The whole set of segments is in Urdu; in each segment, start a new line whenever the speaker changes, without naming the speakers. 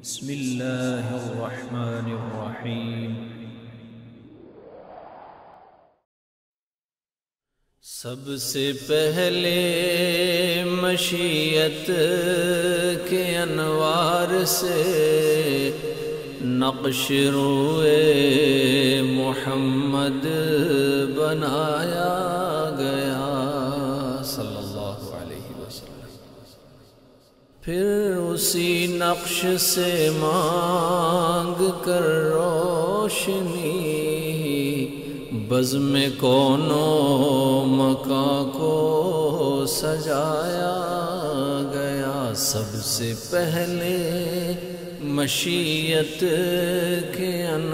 بسم اللہ الرحمن الرحیم۔ سب سے پہلے مشیت کے انوار سے نقش روئے محمد بنایا گیا صلی اللہ علیہ وسلم۔ پھر اسی نقش سے مانگ کر روشنی بزم کون و مکان کو سجایا گیا۔ سب سے پہلے مشیت کے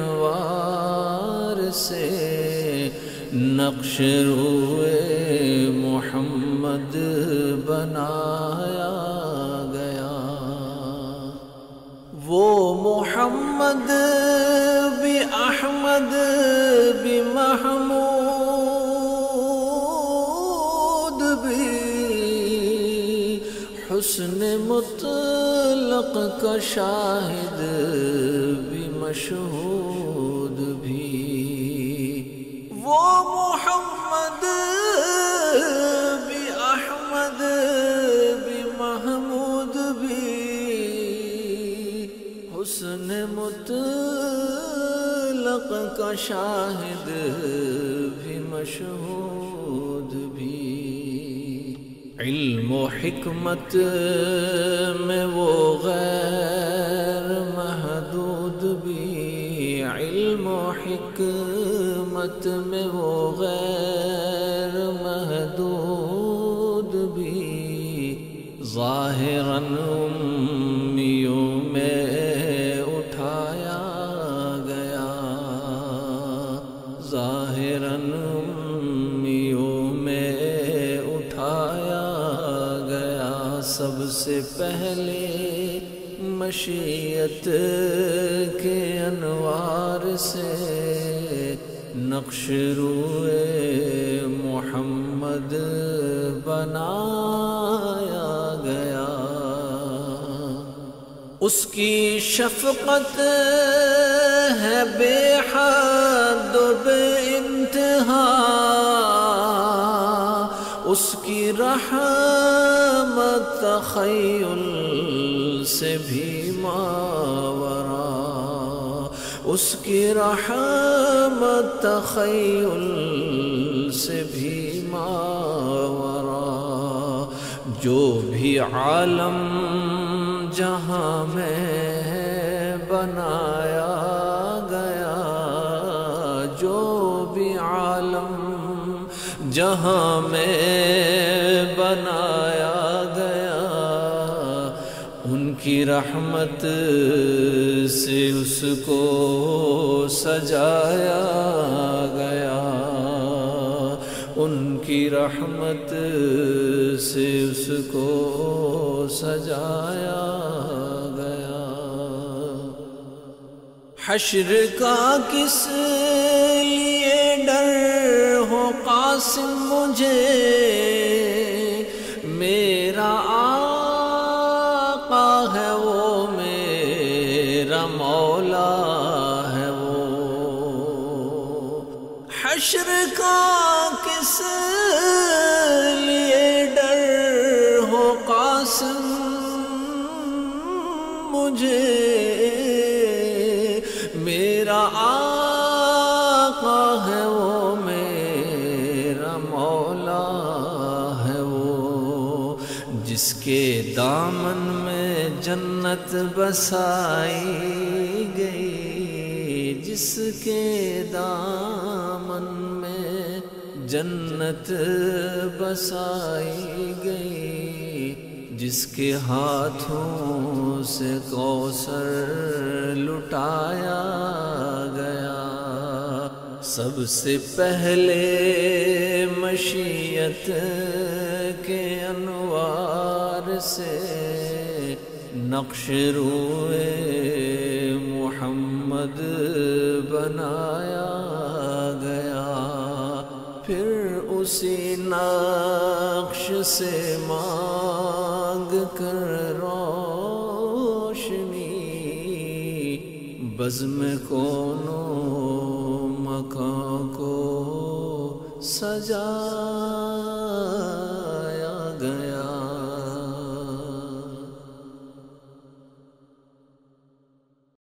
انوار سے نقش روئے محمد بنایا گیا۔ وہ محمد بھی احمد بھی محمود بھی حسن مطلق کا شاہد بھی مشہود بھی۔ وہ محمد بھی احمد بھی محمود بھی حسن مطلق کا شاہد بھی مشہود بھی۔ علم و حکمت میں وہ غیر محدود بھی، علم و حکمت میں وہ غیر محدود بھی۔ ظاہراً امیوں میں اٹھایا گیا، ظاہراً امیوں میں اٹھایا گیا۔ سب سے پہلے مشیت کے انوار سے نقش روئے محمد بنایا گیا۔ اس کی شفقت ہے بے حد و بے انتہا، اس کی رحمت تخیل سے بھی ماورا، اس کی رحمت تخیل سے بھی ماورا۔ جو بھی عالم جہاں میں بنایا گیا، جو بھی عالم جہاں میں بنایا گیا، ان کی رحمت سے اس کو سجایا گیا، ان کی رحمت سے اس کو سجایا گیا۔ حشر کا کس لیے ڈر ہو قاسم مجھے، میرا آقا ہے وہ، میرا مولا ہے وہ۔ حشر کا کس لیے ڈر ہو قاسم مجھے، میرا آقا ہے وہ، میرا مولا ہے وہ۔ جس کے دامن میں جنت بسائی گئی، جس کے دامن میں جنت بسائی گئی، جس کے ہاتھوں سے کوثر لٹایا گیا۔ سب سے پہلے مشیت کے انوار سے نقش روئے محمد بنایا گیا۔ پھر اسی نقش سے مانگ کر روشنی بزم کون و مکان کو سجا